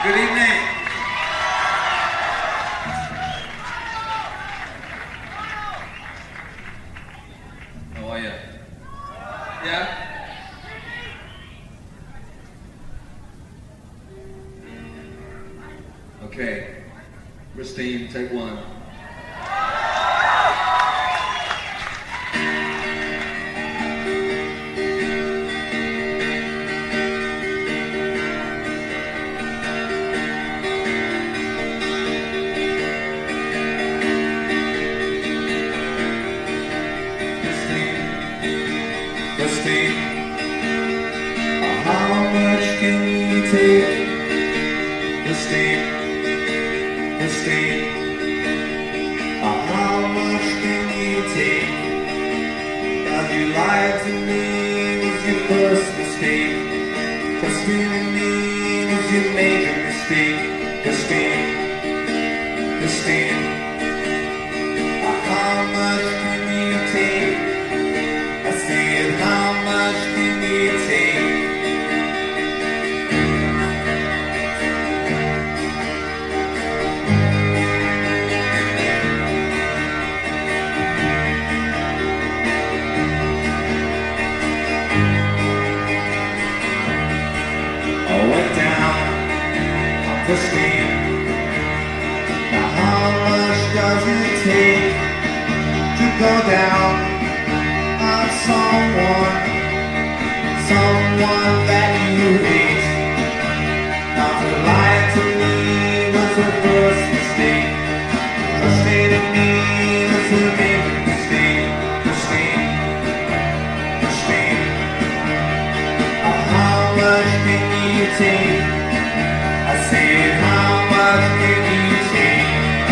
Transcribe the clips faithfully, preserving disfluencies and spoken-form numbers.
Good evening. How are you? Yeah? Okay. Christine, take one. Christine, how much can you take? Christine, Christine, how much can you take? Have you lied to me was your first mistake? Trusting in me was your major mistake. Christine, Christine, how much can you take? I said, how much can you take? I went down on Christine. Now how much does it take to go down on someone, someone that you hate? Now to lie to me was the first mistake. Trusting in me was the major mistake. Christine, Christine, how much can you take? I said, how much can you take?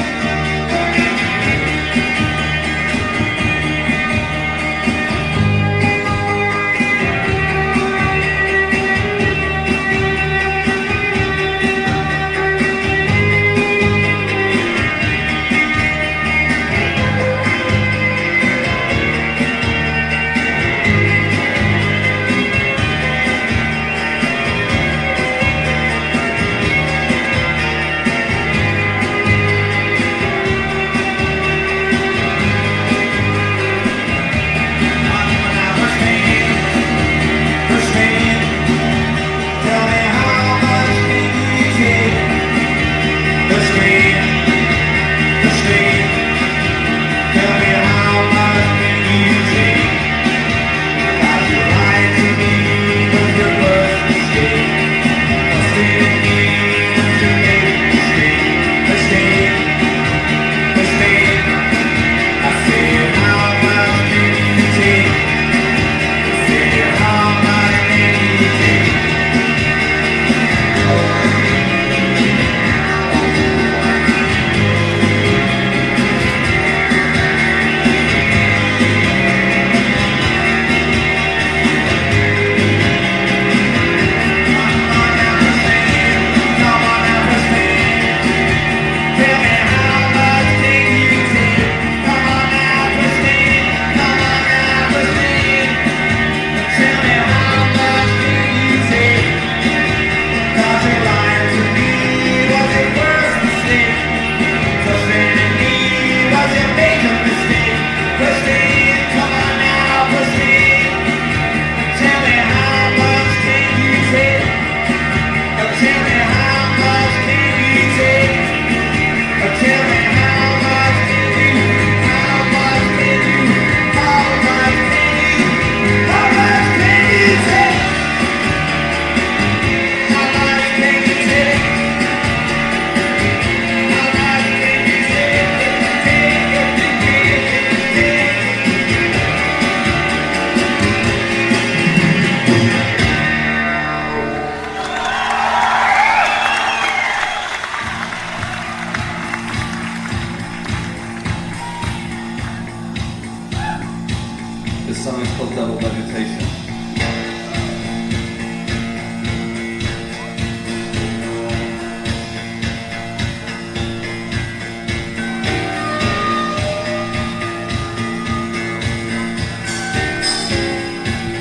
This song is called Double Vegetation.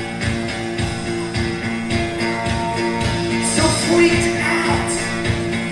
So freaked out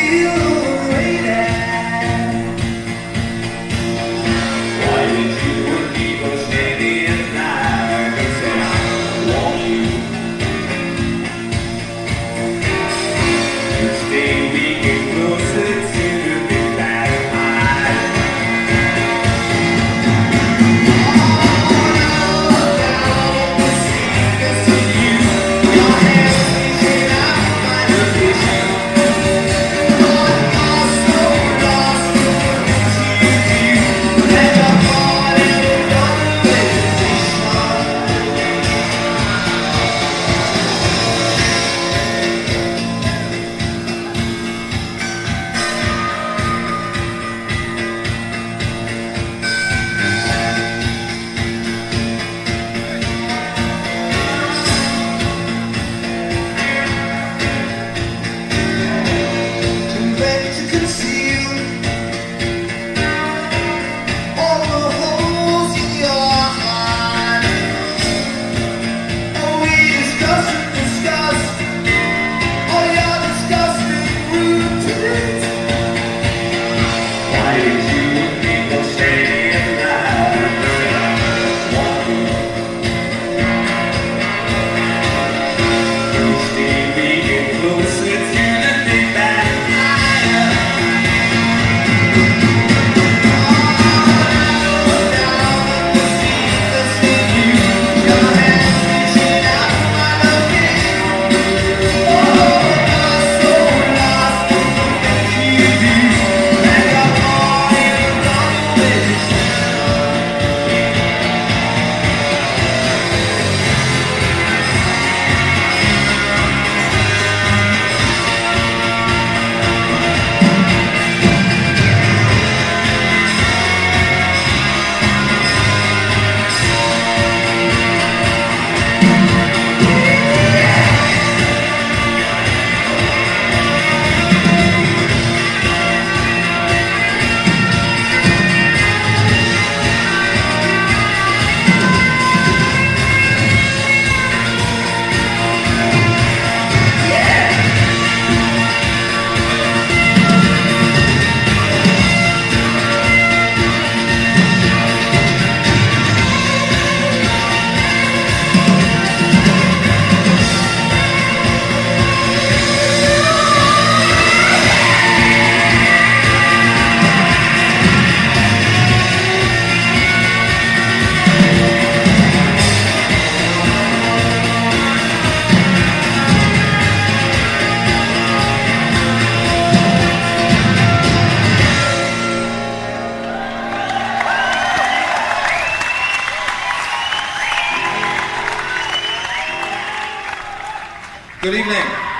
Good evening.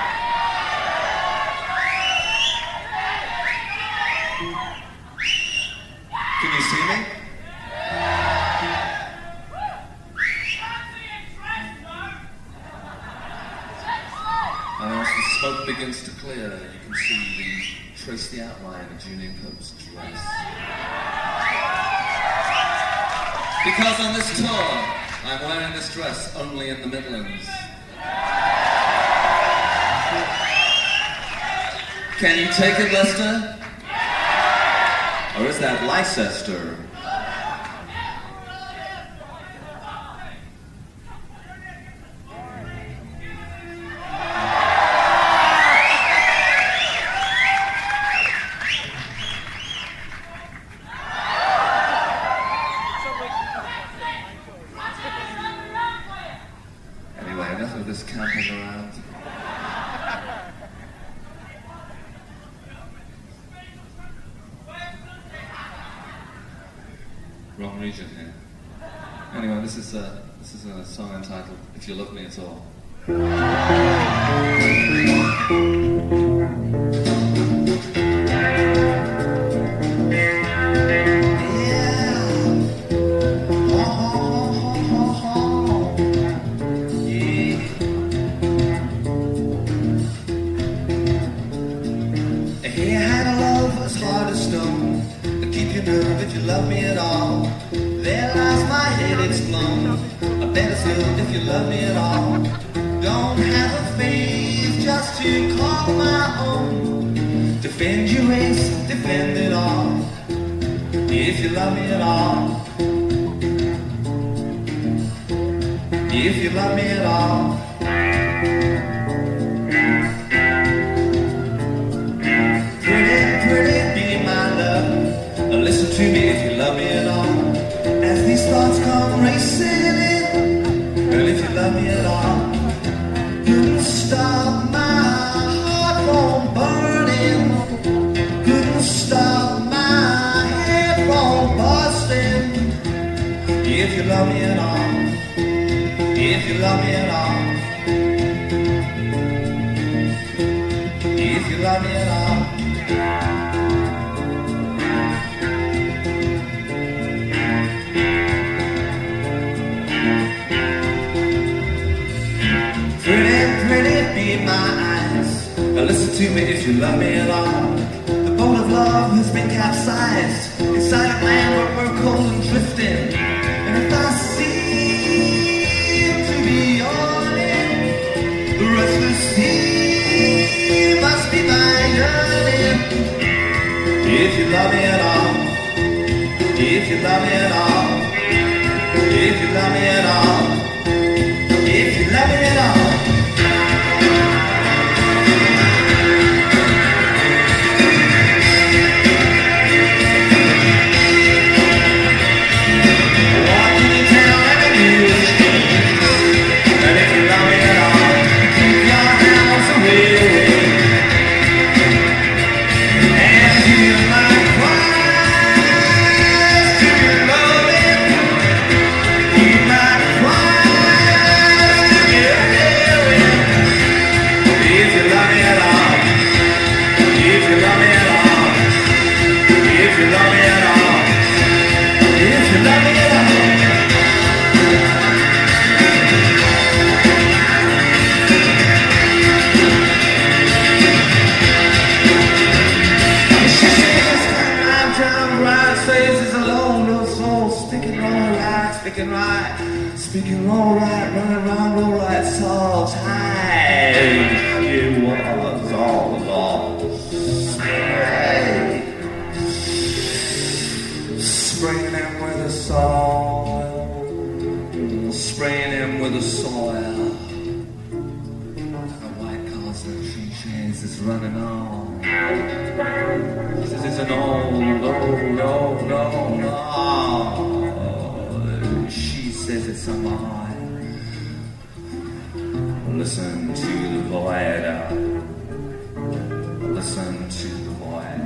Can you see me? Uh, as the smoke begins to clear, you can see the trace the outline of Julian Cope's dress. Because on this tour, I'm wearing this dress only in the Midlands. Can you take it, Lester? Or is that Leicester? Anyway, enough of this camping around. Wrong region here. Anyway, this is a this is a song entitled "If You Love Me At All." Hey, I had a love as hard as stone. Keep your nerve if you love me at all. There lies my head, it's blown. I bet it's good if you love me at all. Don't have a face just to call my own. Defend your race, defend it all. If you love me at all. If you love me at all. Pretty, pretty, be my love. Listen to me if you love me at all. As these thoughts come racing in, and if you love me at all, couldn't stop my heart from burning, couldn't stop my head from busting. If you love me at all, if you love me at all, if you love me at all. Pretty, pretty, be my eyes. Now listen to me if you love me at all. The boat of love has been capsized inside a land where we're cold and drifting. And if I seem to be yawning, the restless sea must be my yearning. If you love me at all, if you love me at all, if you love me at all, if you love me at all. Walking in town and the news, and if you love me at all, keep your hands away, away. And you might cry to your loving, you might cry. If you love me at all, if you love me at all, if you love me at all, if you love me at all. She says, I'm trying to ride, says it's alone, no soul, speaking all right, speaking right, speaking all right, running around all right, so tight. It was all along. Spraying him with the soil, spraying him with the soil. The white cars and tree chains is running on. This is an old, old, old, old, old. She says it's a mine. Listen to the void. Listen to the void.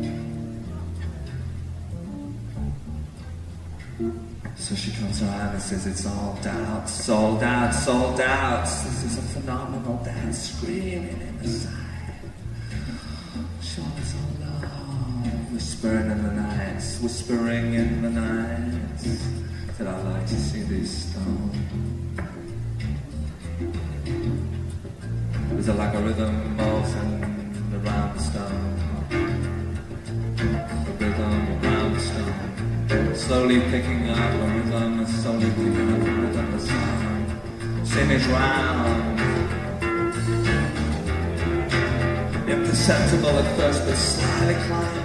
So she comes around and says it's all out, sold out, sold out. This is a phenomenal dance, screaming in the side. She was all alone, whispering in the nights, whispering in the nights. That I like to see these stones. Is it like a rhythm moving around the stone? A rhythm around the stone. Slowly picking up a rhythm, slowly picking up a rhythm, the sound. Same as round. Imperceptible at first, but slightly climbing.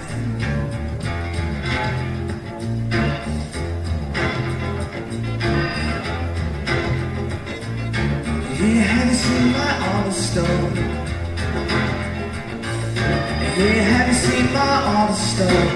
Yeah, have you seen my honest stone? Yeah, have you seen my honest stone?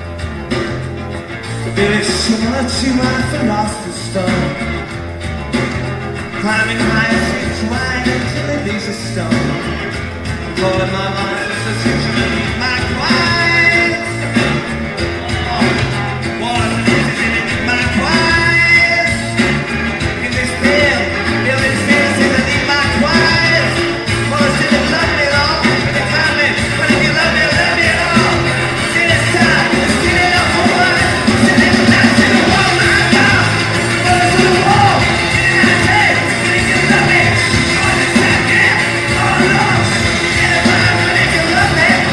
Very similar to my philosopher's stone. Climbing higher streets, right until it leaves a stone. Calling my mind, it's as usually my quiet. Oh, what is it in my quiet? In this field, building fields. Love me.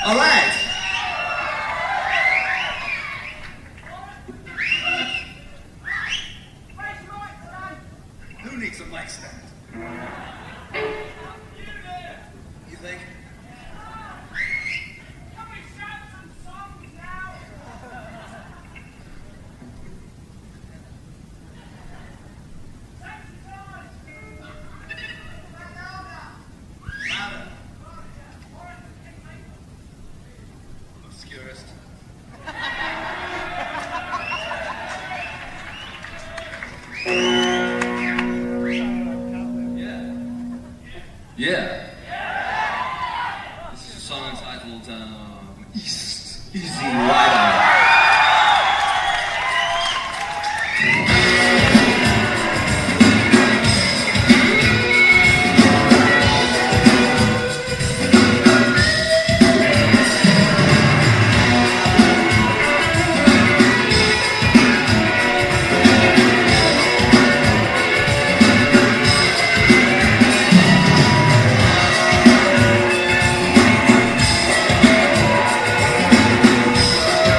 All right. Who needs a mic stand? You think? Obscurist. Yeah. This is a song entitled um, East Easy Rider. All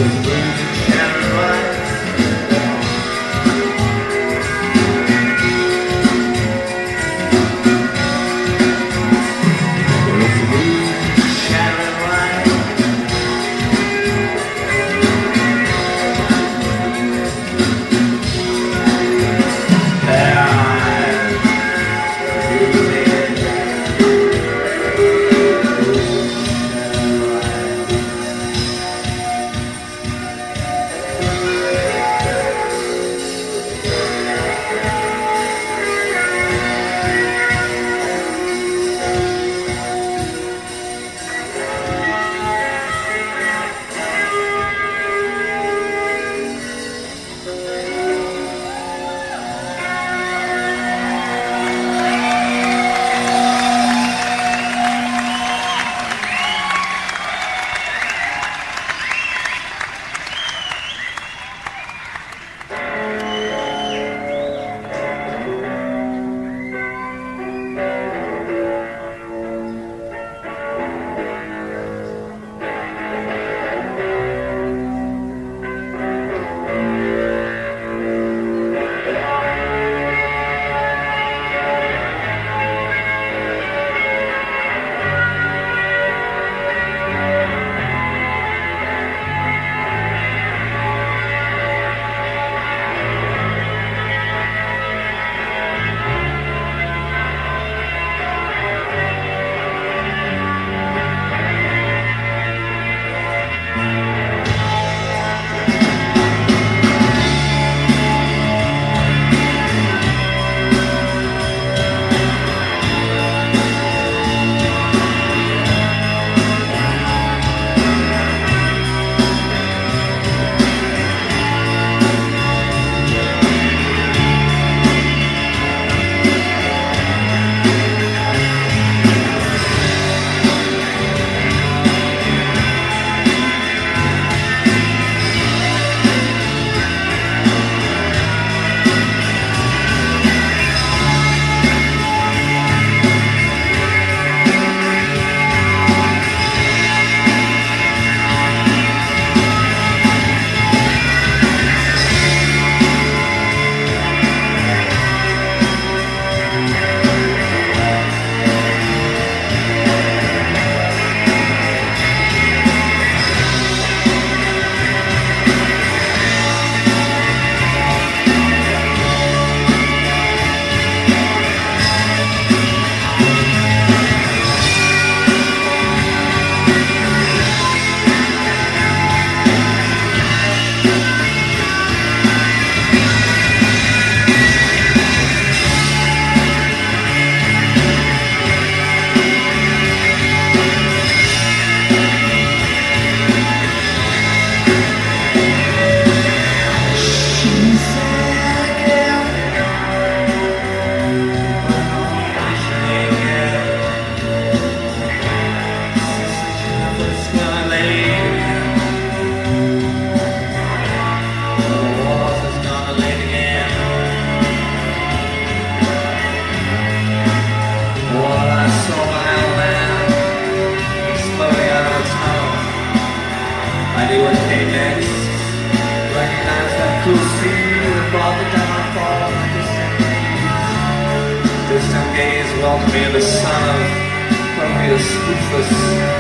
welcome me the son of Prometheus Rufus.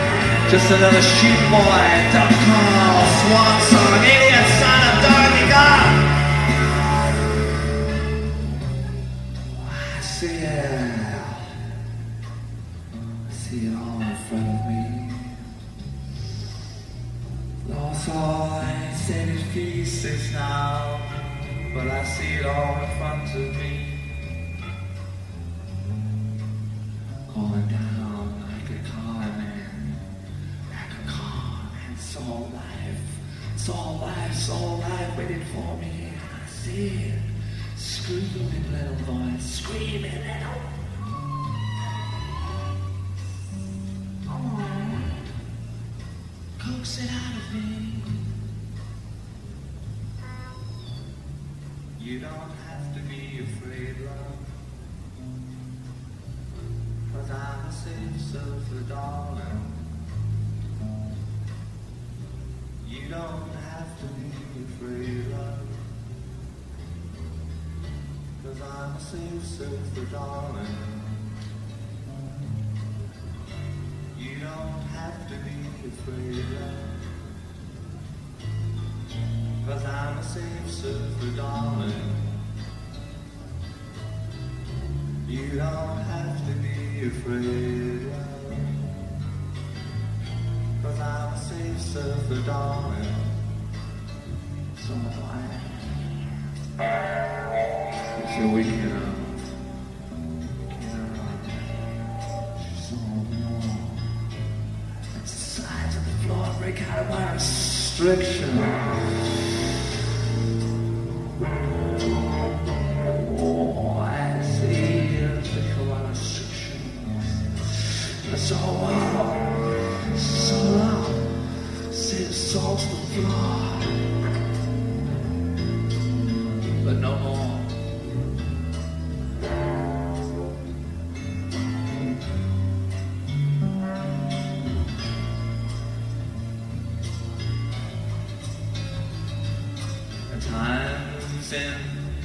Just another sheep boy dot com swan song, idiot son of Dorothy God. I see it. I see it all in front of me. Lost all I said is pieces now, but I see it all in front of me. Going down like a con man, like a con, and it's all life, it's all life, it's all life waiting for me. I see it, screaming little voice, screaming little. Oh, coax it out of me. You don't have to be afraid, love, 'cause I'm a safe surfer, darling. You don't have 'cause I'm a safe surfer, darling. You don't have to be afraid, love, 'cause I'm a safe surfer, darling. You don't have to be afraid, love, 'cause I'm a safe surfer, darling. So I So we can, uh, so warm. It's the sides of the floor break out of my restriction. Oh, I see you break out my restriction. It's so warm, so loud. See the salt of the floor, but no more. Time's in,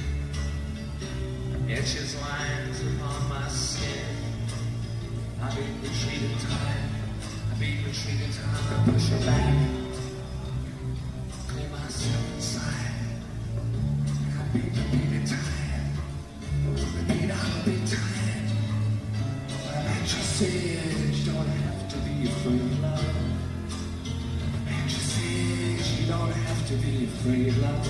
etches lines upon my skin. I beat retreating time, I beat retreating time, I push it back, clear myself inside. I beat the beating time, I beat out the beat time. And you said you don't have to be afraid of love. And you said you don't have to be afraid of love.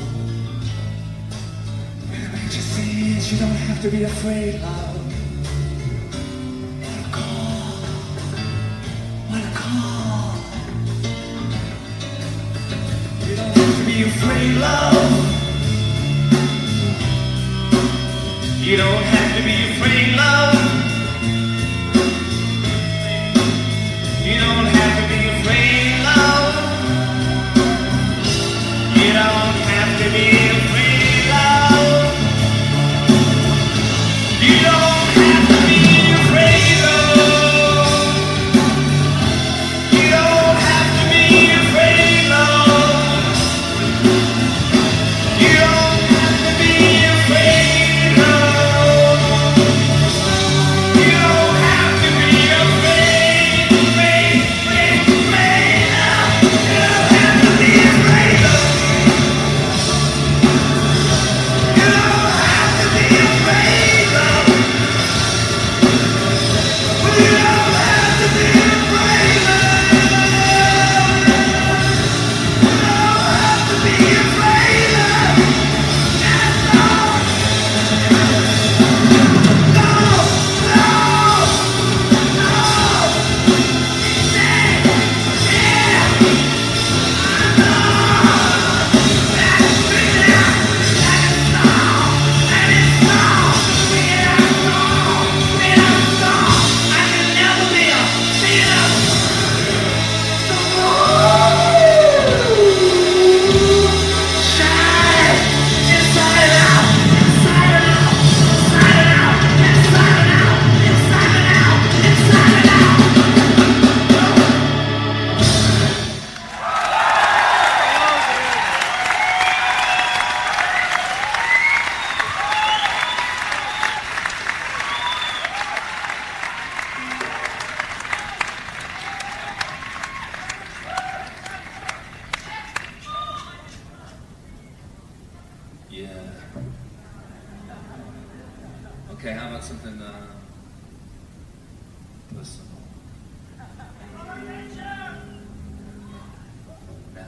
And you said you don't have to be afraid, love. What a call, what a call. You don't have to be afraid, love. You don't have to be afraid, love. You don't have to be afraid, love. You don't have to be afraid, love. You don't have to be afraid, love. You don't have to be afraid, love. You don't have to be afraid, love. You don't have to be afraid, afraid, afraid, afraid, love. You don't have to be afraid, love. You don't have to be afraid, love. You don't have to be afraid, love. You don't have to be afraid, love. Yes, Lord. No, no, no. He said, yeah, I know. That's bring it out. That is song. That is song. Bring it out, song. Bring it out, song. I can never live. Sing it out. Shine inside and out, inside and out, inside and out, inside and out, inside and out, inside and out. yeah. Okay, how about something, uh, personal? Nah.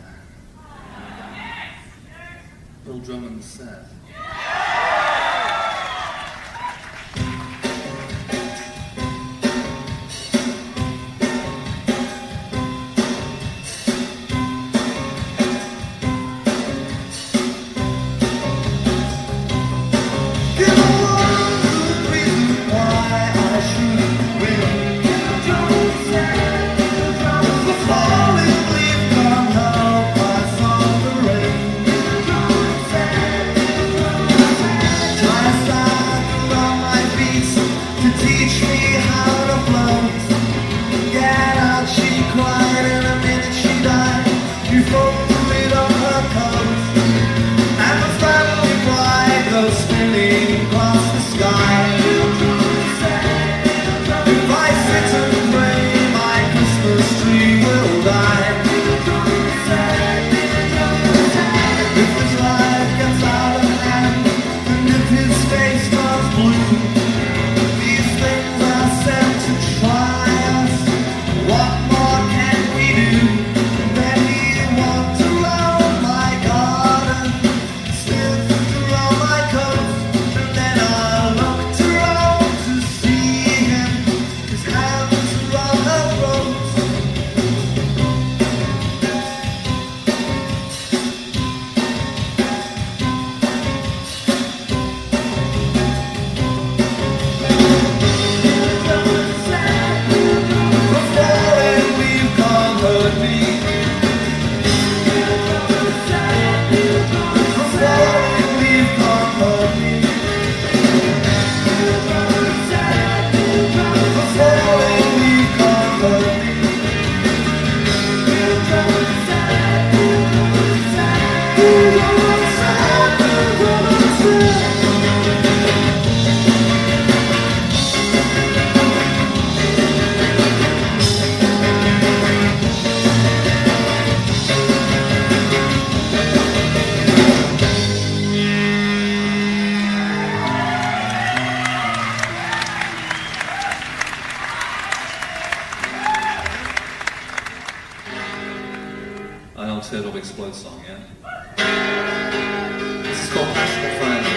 Little drum on the set. Give a one good reason why I should win. The falling leaf can't help my soul to rain. An old Turtle Explode song, yeah? This is called Passionate Friend.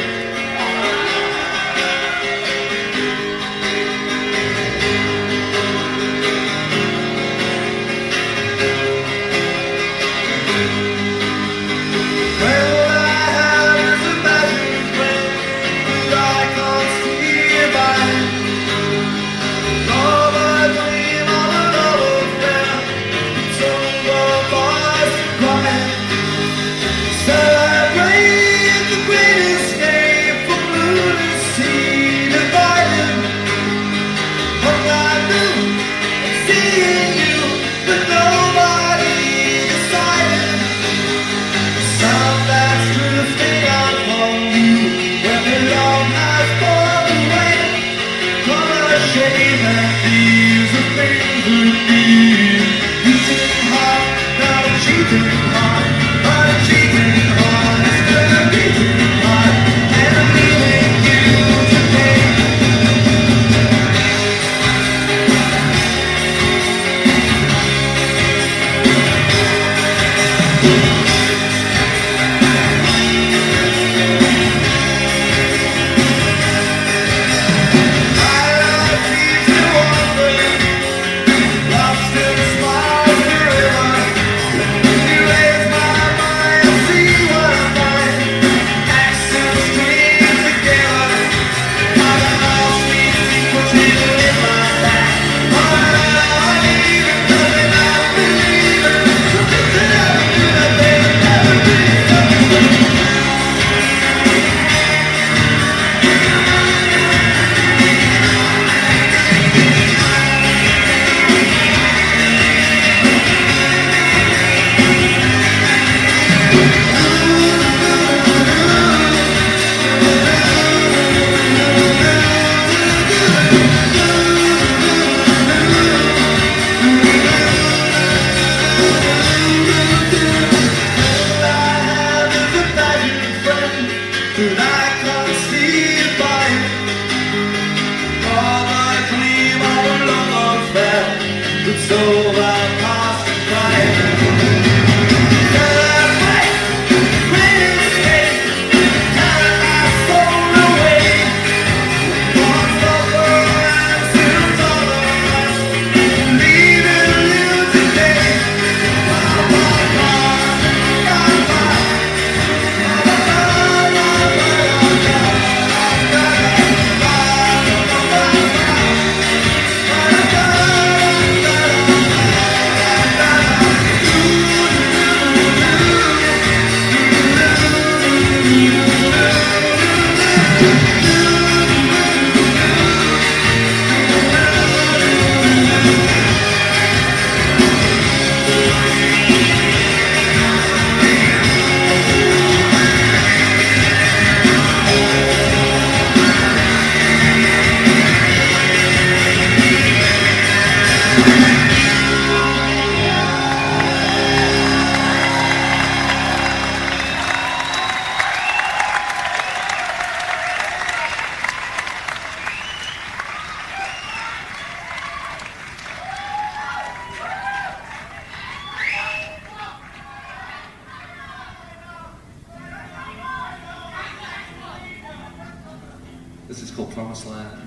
This is called Promised Land.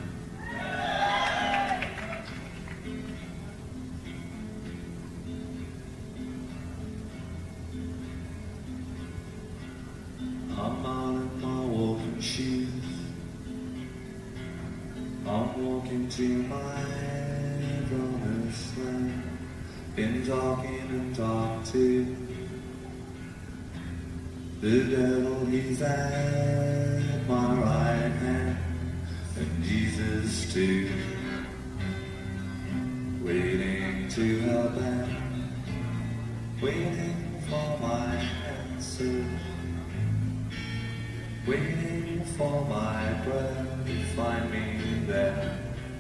I'm out in my walking shoes. I'm walking to my promised land. Been talking and talked to the devil, he's at my right hand, and Jesus too, waiting to help and waiting for my answer, waiting for my breath to find me there.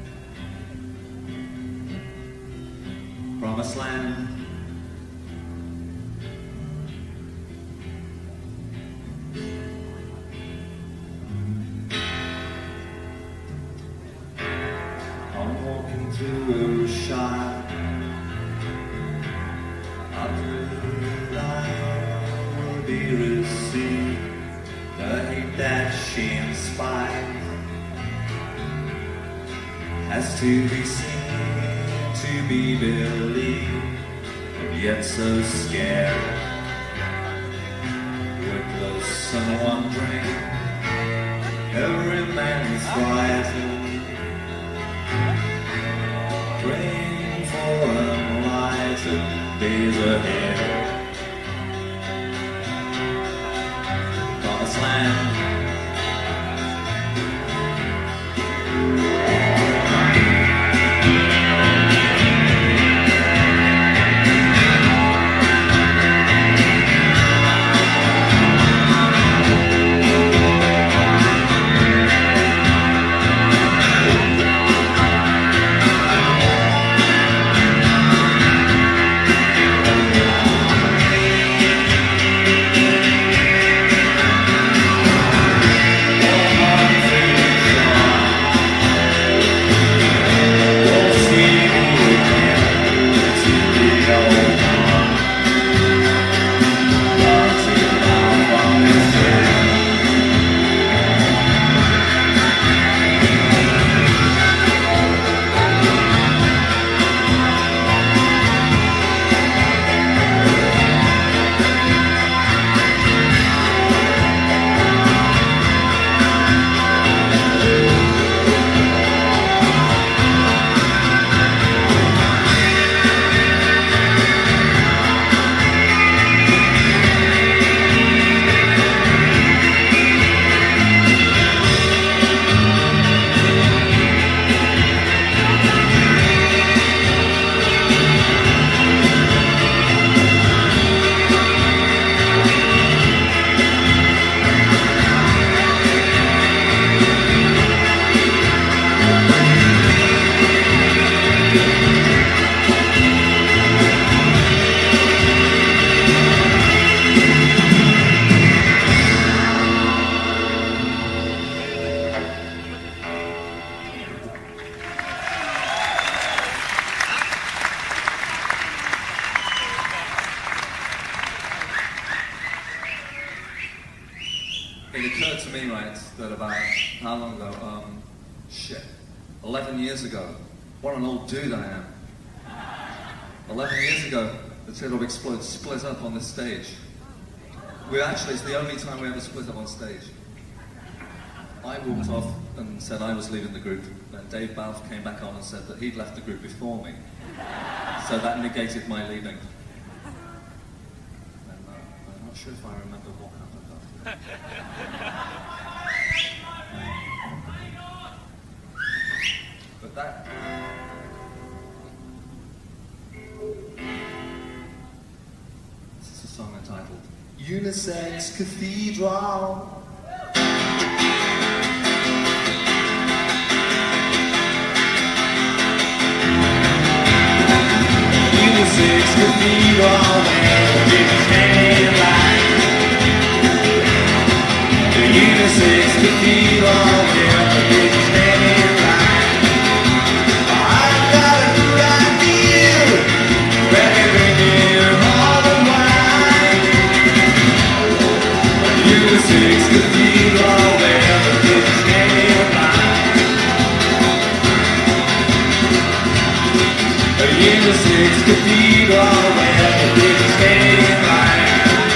Promised land. I'm walking through a shine. I'm through be received, the hate that she inspires has to be seen to be believed, and yet so scared. Witless and wandering, every man is frightened, praying for enlightened days ahead. Promised land. It occurred to me, right, that about, how long ago, um, shit, eleven years ago, what an old dude I am. eleven years ago, the Teardrop Explodes split up on this stage. We actually, it's the only time we ever split up on stage. I walked off and said I was leaving the group, and Dave Balfe came back on and said that he'd left the group before me. So that negated my leaving. And, uh, I'm not sure if I remember what happened after. But that... This is a song entitled Unisex Cathedral. Unisex Cathedral, where the people stand in line. The Unisex Cathedral, where the people stand in line. I've got a good idea, ready to give all the wine. The Unisex Cathedral, where the people stand in line. The Unisex Cathedral, where the people stand in line.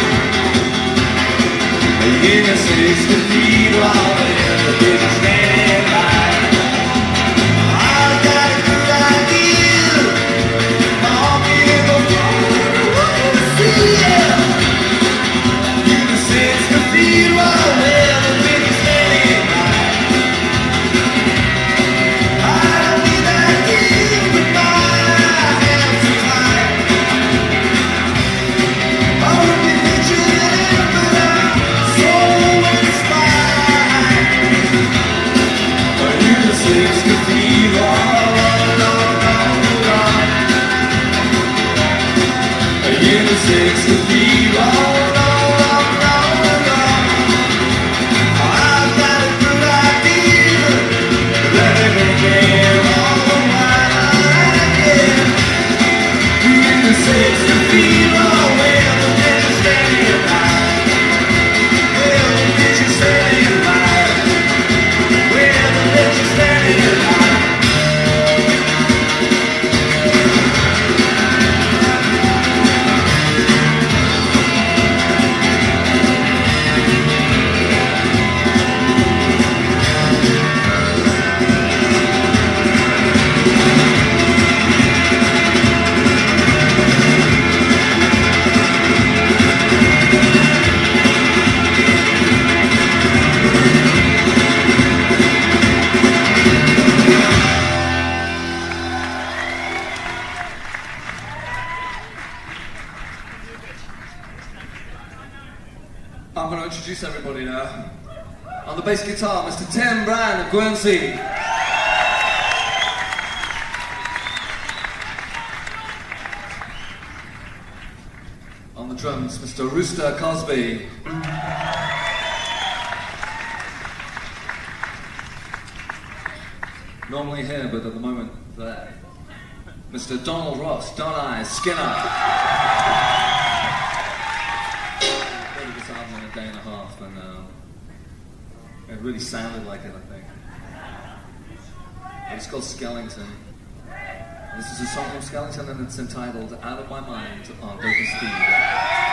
The Unisex Cathedral, where the people stand in line. I've got a good idea, all people want to see it. Unisex Cathedral, where the people stand in line. I don't need that key, but my hands are tied. I would be pictured in but I'm so inspired. I'm going to introduce everybody now. On the bass guitar, Mister Tim Brand of Guernsey. On the drums, Mister Rooster Cosby. Normally here, but at the moment there. Mister Donald Ross, Don Eyes Skinner. Recorded this album in a day and a half, and um, it really sounded like it, I think. It's called Skellington. This is a song from Skellington, and it's entitled Out of My Mind on Baker Speed.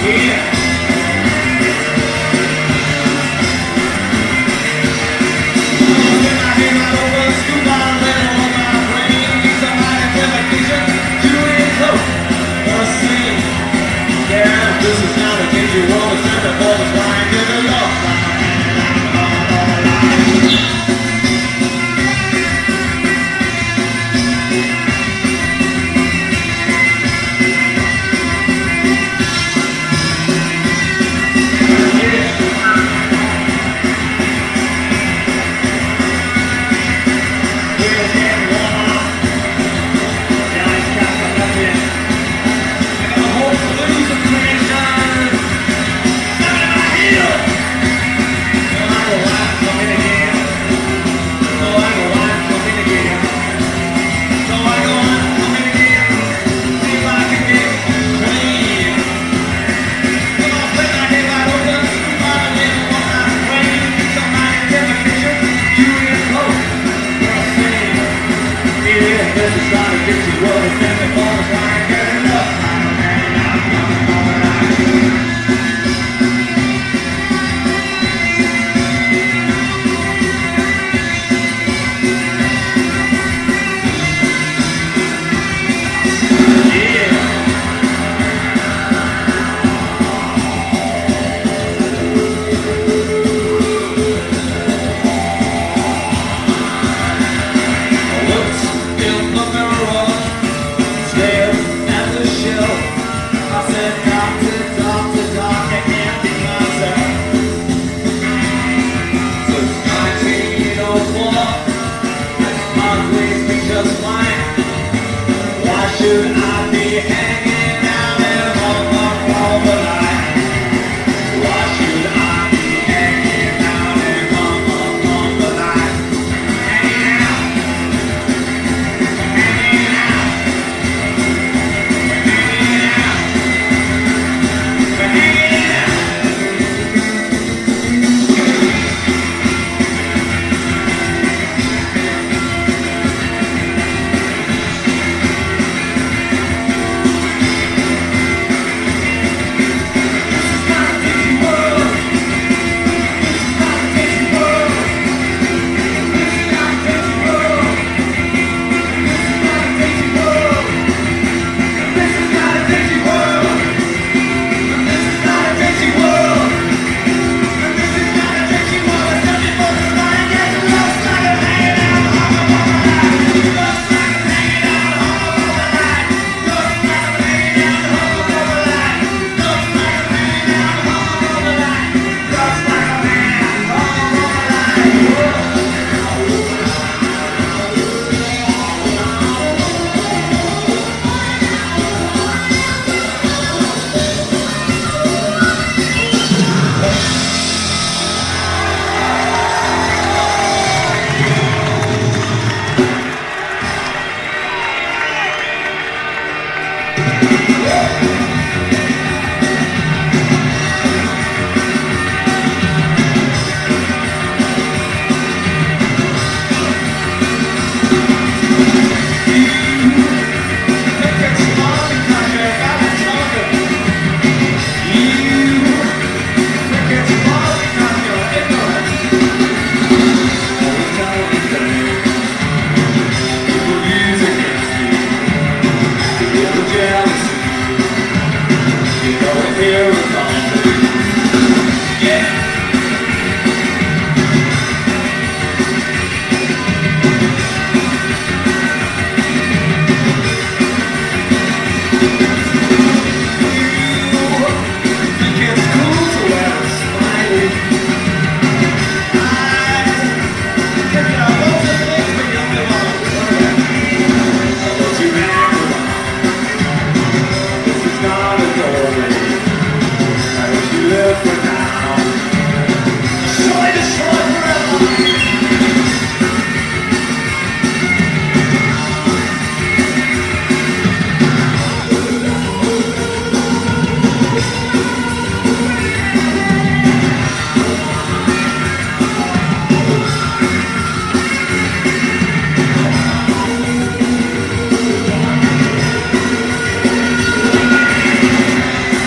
You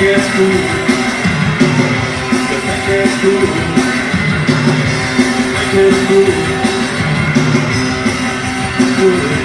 it's cool. You think it's cool. Think it's cool. Cool.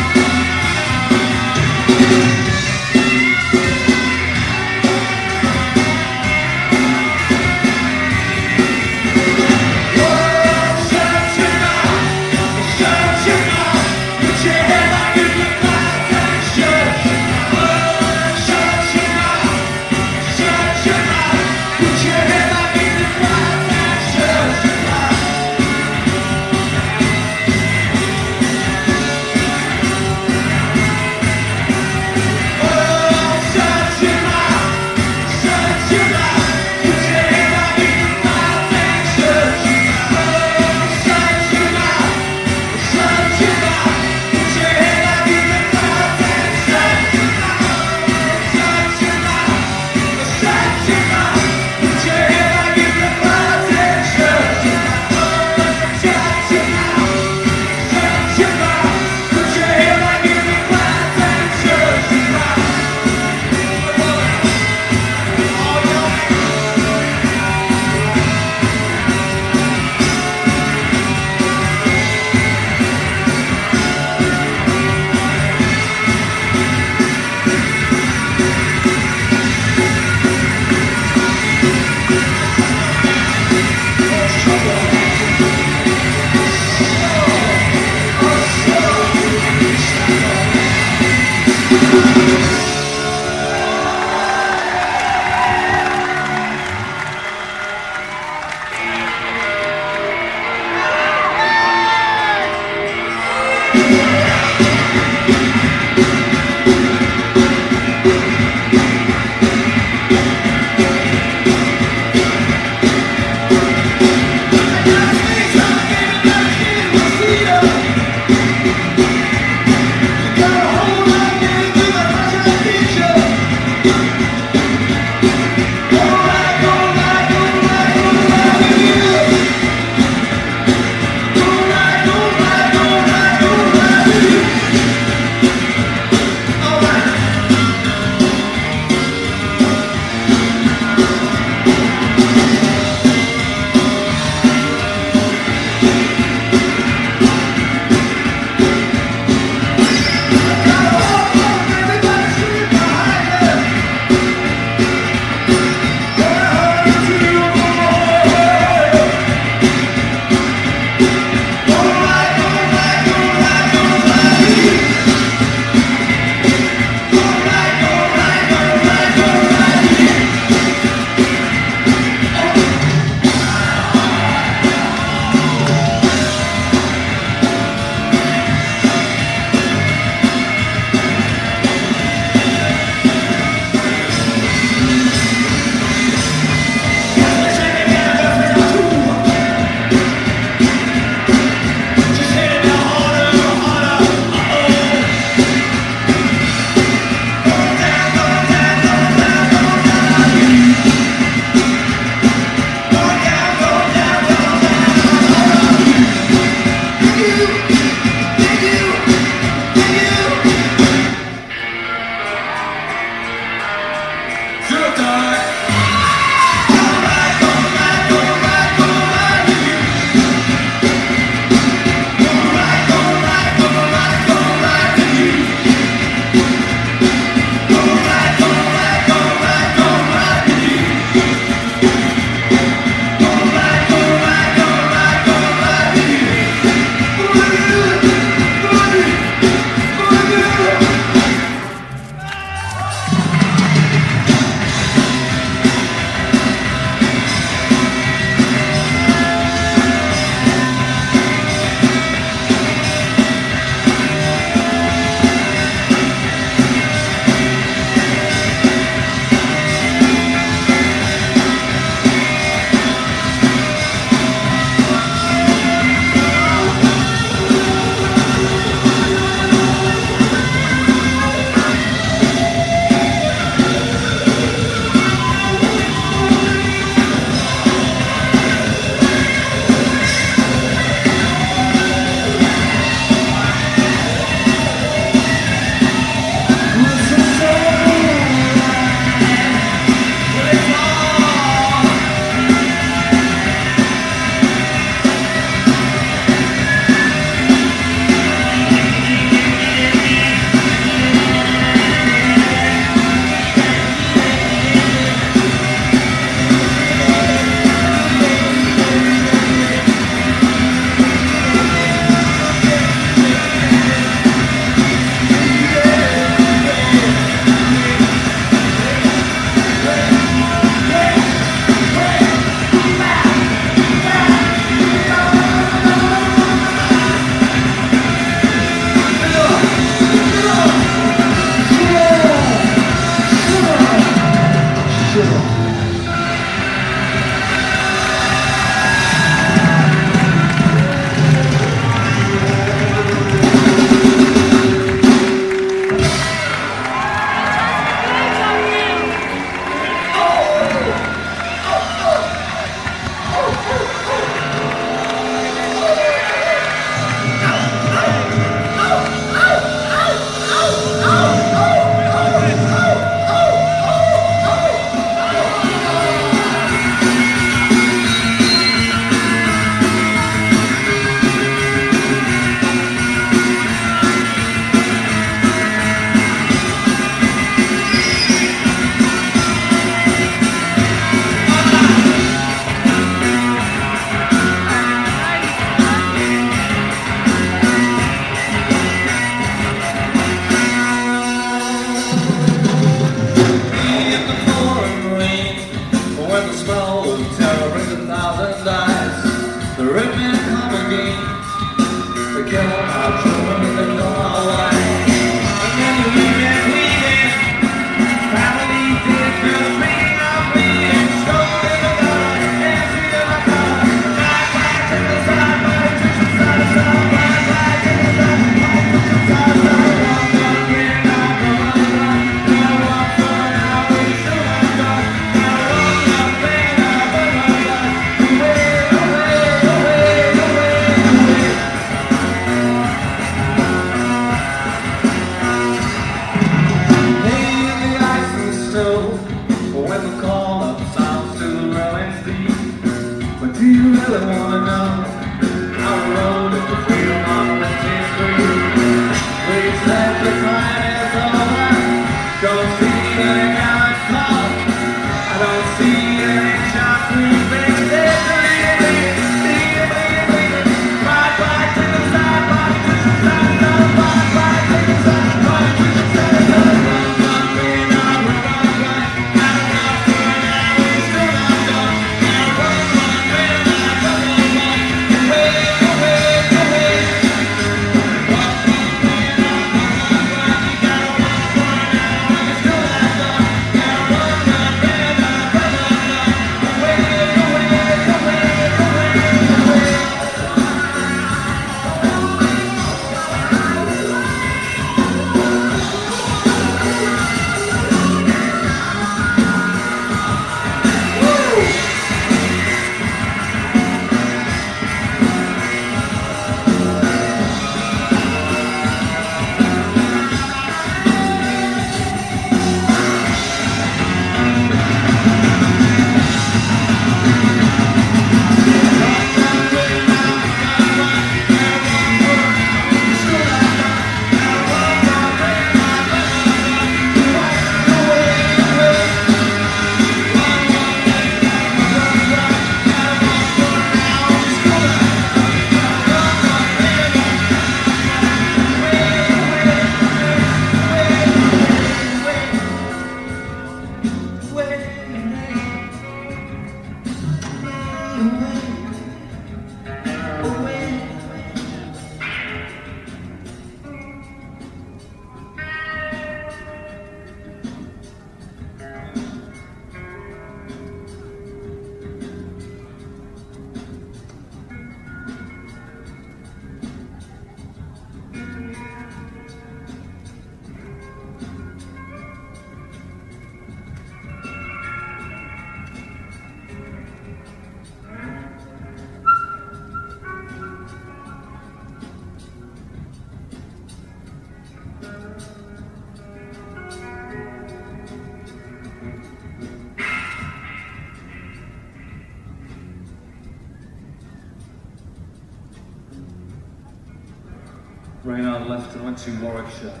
Reynard left and went to Warwickshire,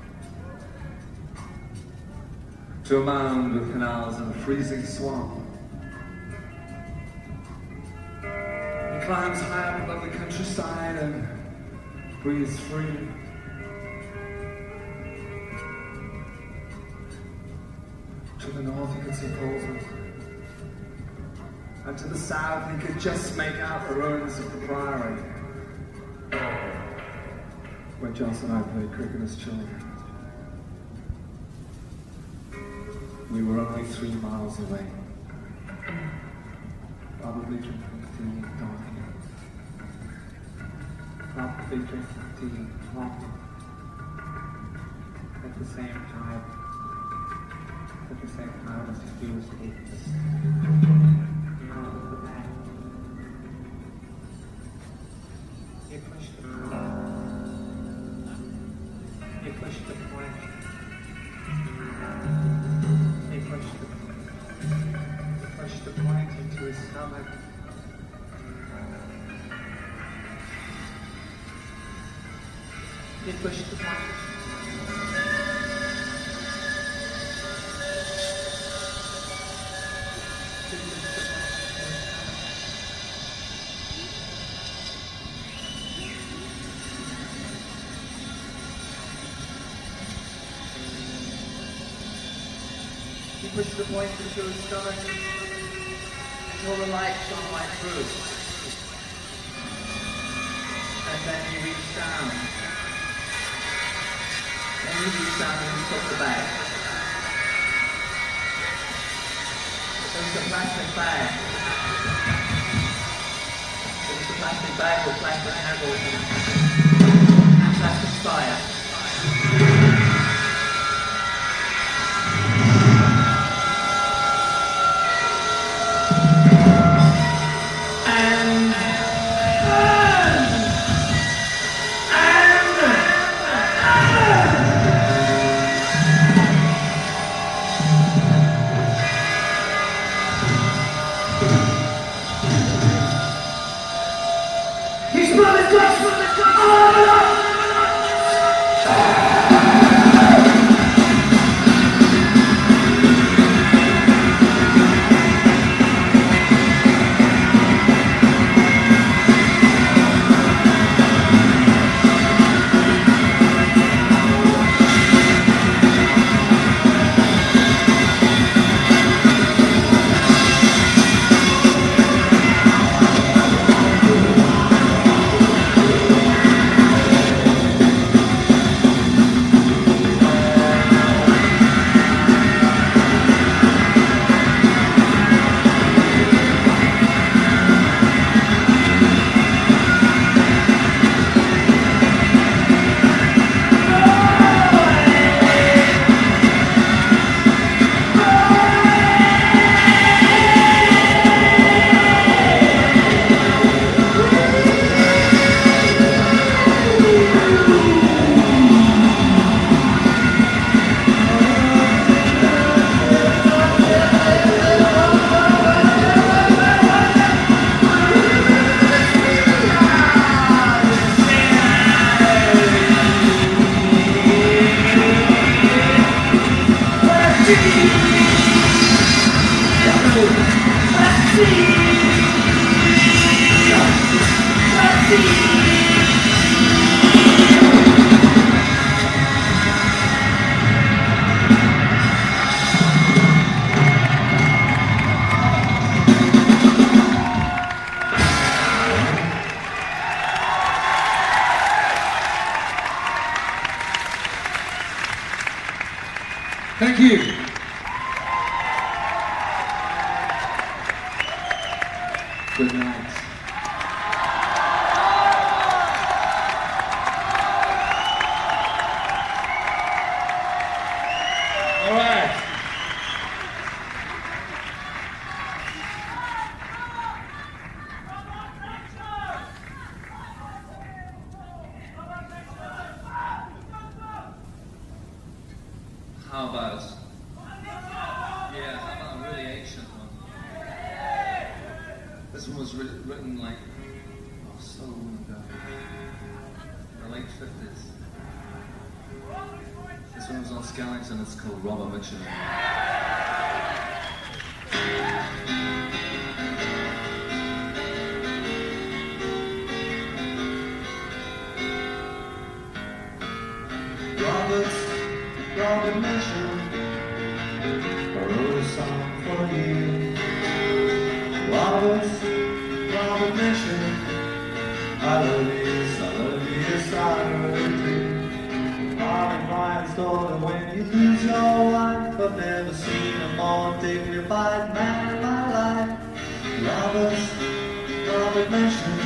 to a mound with canals and a freezing swamp. He climbs high up above the countryside and breathes free. To the north he could see Portsmouth, and to the south he could just make out the ruins of the Priory, where Johnson and I played cricket as children. We were only three miles away, probably drinking tea and talking, probably drinking tea and talking at the same time, at the same time as he was taking us out of the bag. He pushed the point. He pushed the point. He pushed the point. Pushed the point into his stomach. He pushed the point. He pushed the point into his stomach until the light shone right through. And then you reach down. Then you reach down and you put the bag. There's a plastic bag. There's a plastic bag with plastic handles and plastic fire. Thank you. Good night. All right. How about, yeah, how about a really ancient one? This one was writ- written like, oh, so long ago, in the late fifties. This one was on Skellington, it's called Robert Mitchum. Robert, Robert Mitchum, I wrote a song for you. Robert, Robert Mitchum, I love you, yes, I love you, yes, I really do. Harvey Ryan's daughter, when you lose your wife, I've never seen a more dignified man in my life. Robert, Robert Mitchum,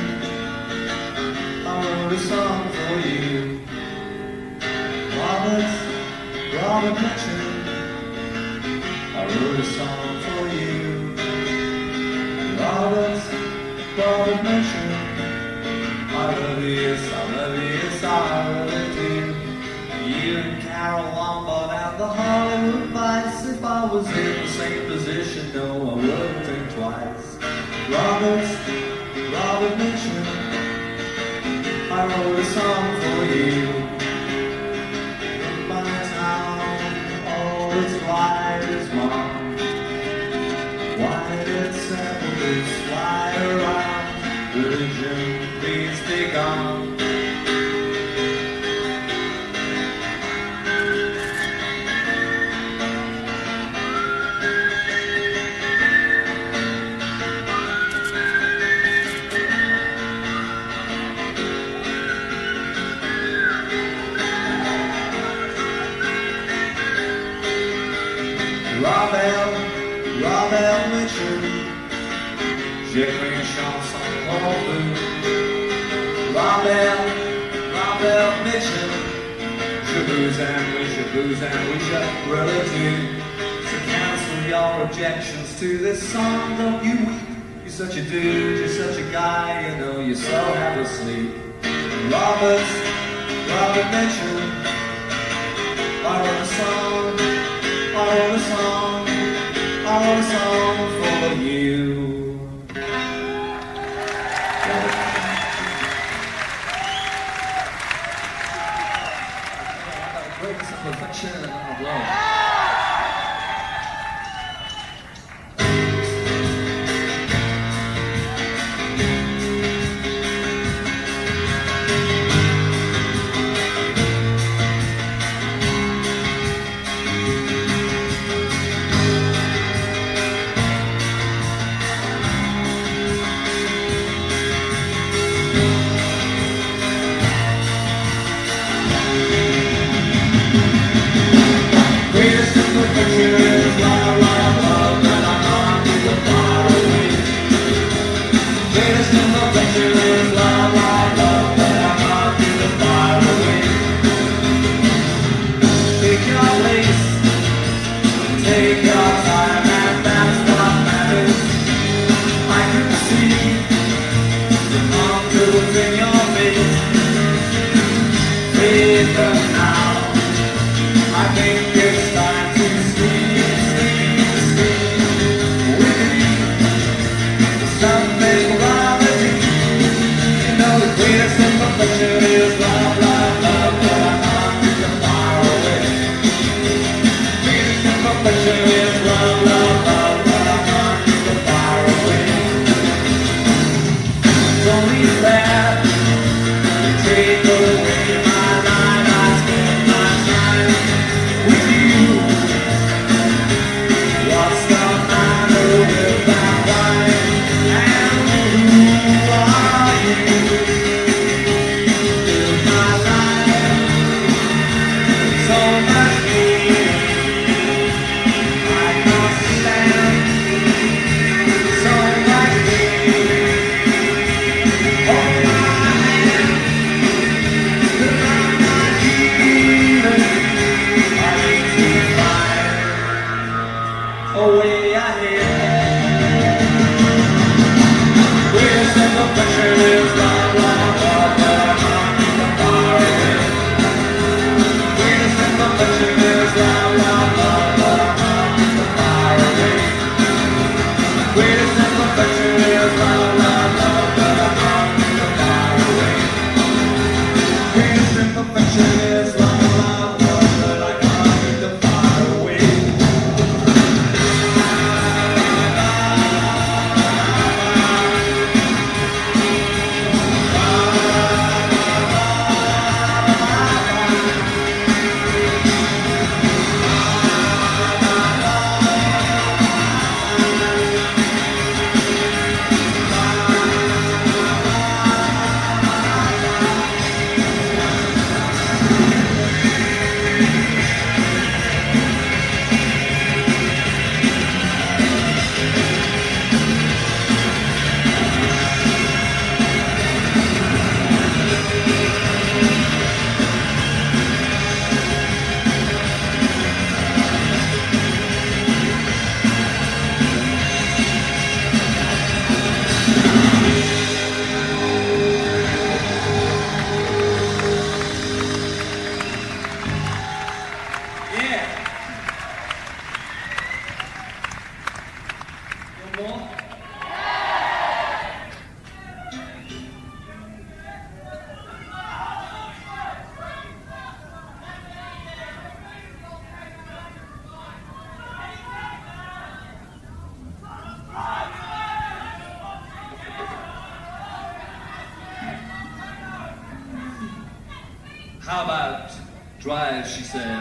I wrote a song for you. Robert, Robert Mitchum, I wrote a song for you. Robert, Robert Mitchum, I love you, yes, I love you, yes, I really do. You and Carol Lombard and the Hollywood Vice. If I was in the same position, no, I wouldn't think twice. Robert, Robert Mitchum, I wrote a song for you. It's right, it's wrong. Why did settlers fly around? Religion, please be gone. Rabel, Rabel Mitchell, j'écris une chanson pour vous. Rabel, Rabel Mitchell, je vous aime, oui, je vous aime, oui, je really do. So cancel your objections to this song, don't you weep. You're such a dude, you're such a guy, you know, you're so happy asleep. Robert, Robert Mitchell, I wrote a song, I wrote a song, I wrote a song for you. Greatness and perfection and our love. How about Drive, she said.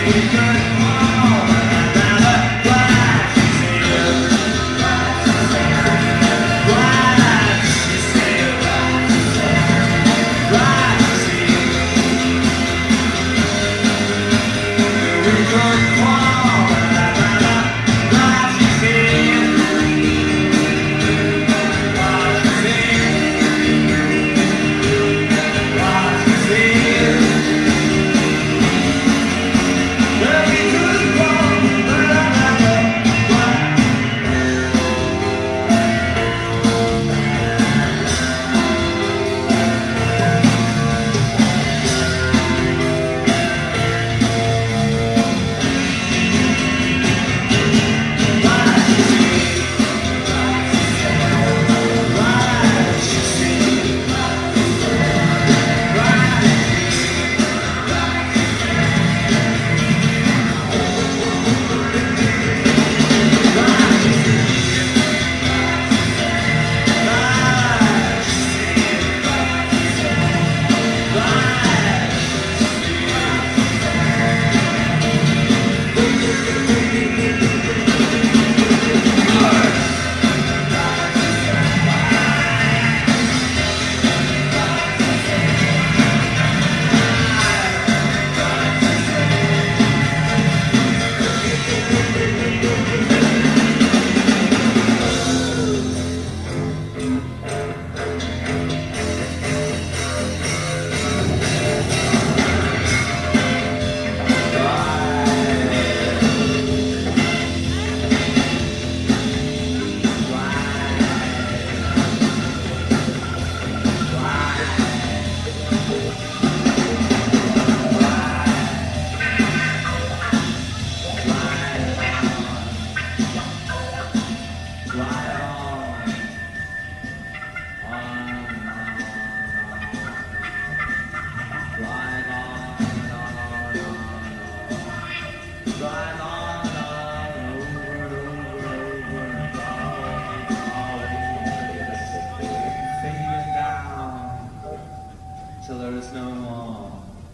Till there is no more,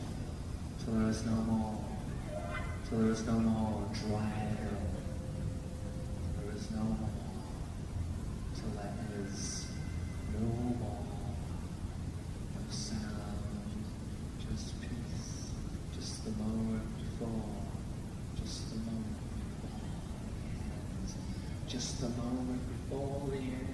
till there is no more, till there is no more dry hill. There is no more, till there is no more, no sound, just peace, just the moment before, just the moment before the end, just the moment before the end.